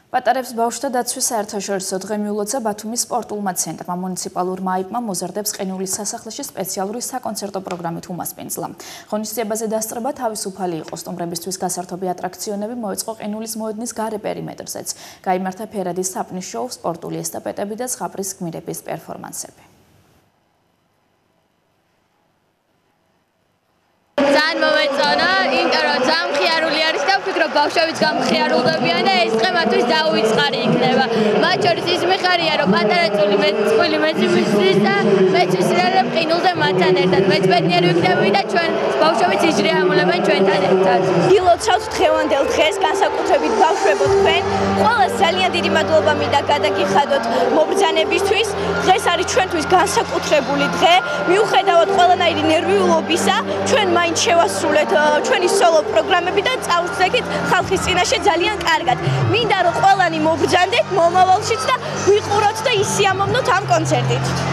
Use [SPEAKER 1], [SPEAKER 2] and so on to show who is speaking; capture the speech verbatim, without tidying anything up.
[SPEAKER 1] პატარებს ბავშვთა დაცვის საერთაშორისო დღე-მიულოცა ბათუმის სპორტულმა ცენტრმა მუნიციპალურმა აიპმა მოზარდებს ყინულის სასახლეში სპეციალური საკონცერტო პროგრამით უმასპინძლა. ღონისძიებაზე დასწრება თავისუფალი იყო, სტუმრებისთვის გასართობი ატრაქციონები მოეწყო ყინულის მოედნის გარე პერიმეტრზეც. გაიმართა ფერადის საპნის შოუ, სპორტული ესტაფეტები და ზღაპრის გმირების პერფორმანსები.
[SPEAKER 2] ძალიან მომეწონა, იმიტომ რომ ძალიან მხიარული არის და ვფიქრობ ბავშვებიც გამხიარულდებიან და ეს დღე მათთვის დაუვიწყარი იქნება. მათ შორის ის მიხარია, რომ პატარა წული მეწყვილი მეცვლის და მეცვისრელებ ყინულზე მათთან ერთად. მეც ბედნიერი ვიქნები და ჩვენ ბავშვებიც იჯრეამულებენ ჩვენთან ერთად.
[SPEAKER 3] გილოცავთ დღევანდელ დღეს, განსაკუთრებით ბავშვებო თქვენ. ყველას ძალიან დიდი მადლობა მინდა გადაგიხადოთ მობრძანებისთვის. დღეს არის ჩვენთვის განსაკუთრებული დღე. მიუხედავად ყველანაირი ნერვიულობისა, ჩვენ მაინც შევასრულეთ ჩვენი სოლო პროგრამები და წავსვდებით ხალხის წინაშე ძალიან კარგად. მინდა რომ ყველანი მობრძანდეთ მომავალშიც და ვიყუროთ და ისიამოვნოთ ამ კონცერტით.